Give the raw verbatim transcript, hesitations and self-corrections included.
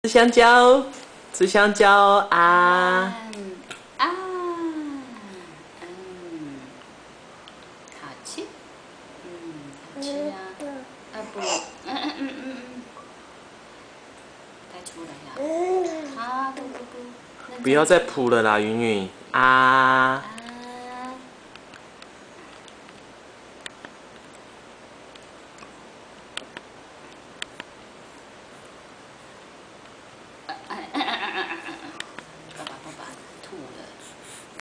吃香蕉，吃香蕉啊！ 嗯啊，嗯，好吃，嗯，好吃啊，啊不，嗯嗯嗯嗯嗯，带出来呀，啊不不不， 不要再扑了啦，云云啊！